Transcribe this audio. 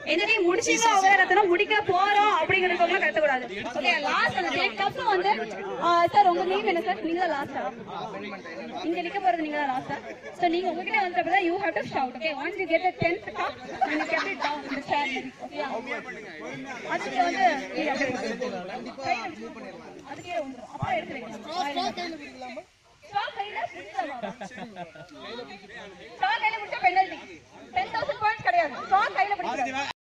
எந்த டீம் முடிச்சீங்களோ அவங்க ரத்தனம் முடிக்க போறோம் அப்படிங்கறதுக்கு கத்த கூடாது. ஓகே லாஸ்ட் அந்த டேக் அப்புறம் வந்து சார் உங்க நேம் என்ன சார்? நீங்க தான் லாஸ்டா இங்க நிக்க போறது, நீங்க தான் லாஸ்டா. சோ நீங்க உங்ககிட்ட வந்தப்ப you have to shout. Okay, once you get the 10th cup and you keep it down in the chair. Okay, அதுக்கு வந்து அதுக்கே வந்து அப்பா எடுத்துறீங்க. ஸ்டாப் கையில முடிச்சா பெனல்டி. 10,000 பாயிண்ட்ஸ் கிடையாது. ஸ்டாப் கையில பிடிக்கிறது.